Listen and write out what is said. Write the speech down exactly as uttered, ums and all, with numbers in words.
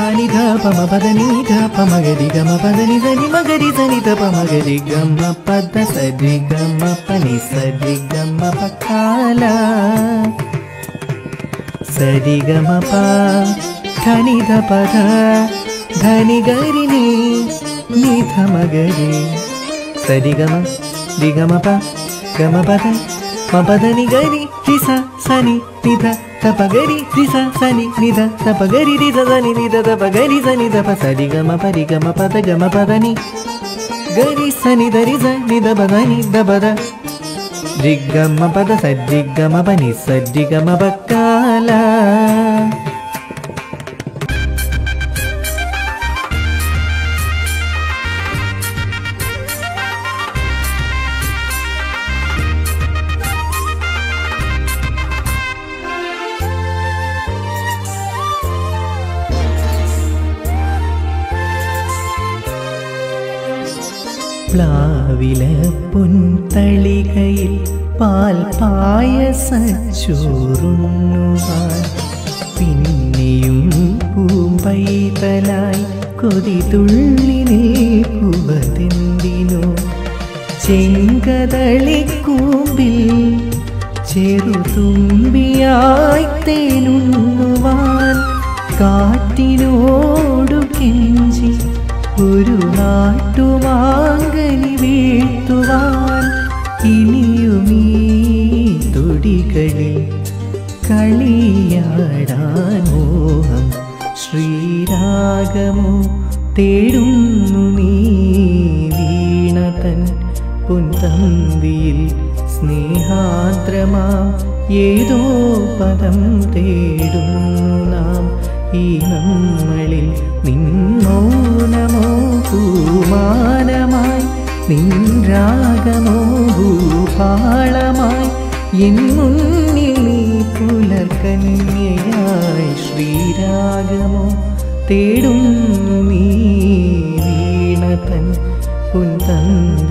ni dha pa ma pa da ni dha pa ma ga ri ga ma pa da ni da ni ma ga ri da ni da pa ma ga ri ga ma pa da sa ri ga ma pa ni sa ri ga ma pa ka la sa ri ga ma pa dha ni dha pa dha dha ni ga ri ni ni dha ma ga ri sa ri ga ma ri ga ma pa ga ma pa da ma pa da ni ga ri ri sa sa ni ni dha ta pa ga ri ri sa sa ni ni dha ta pa ga ri ri sa sa ni ni dha ta pa ga ri sa ni dha pa sa ri ga ma pa ri ga ma pa da ga ma pa da ni ga ri sa ni dha ri sa ni dha pa da ni dha pa da ri ga ma pa da sa ri ga ma pa ni sa ri ga ma pa ka la. പ്ലാവില പൊൻതളികയിൽ പാൽ പായസച്ചോറുണ്ണുവാൻ പിന്നെയും പൂമ്പൈതലായി കൊതി തുള്ളി നിൽക്കുവതെന്തിനോ ചെങ്കതളിക്കൂമ്പിൽ ചെറുതുമ്പിയായി തേനുണ്ണുവാൻ കാറ്റിനോടു കെഞ്ചി ഒരു നാട്ടുമാങ്കനി വീഴ്ത്തുവാൻ ഇനിയുമീ തൊടികളിൽ കളിയാടാൻ മോഹം ശ്രീരാഗമോ തേടുന്നു നീ വീണതൻ പൊൻതന്തിയിൽ സ്നേഹാദ്രമാം ഏതോ പദം തേടുന്നു നാം ഈ നമ്മളിൽ നിന്നോനമോ പൂമാനമായി നിൻ രാഗമോ ഭൂപാളമായി എൻ മുന്നിൽ നീ പുലർകന്യയായി ശ്രീരാഗമോ തേടുന്നു നീ വീണതൻ പൊൻതന്തി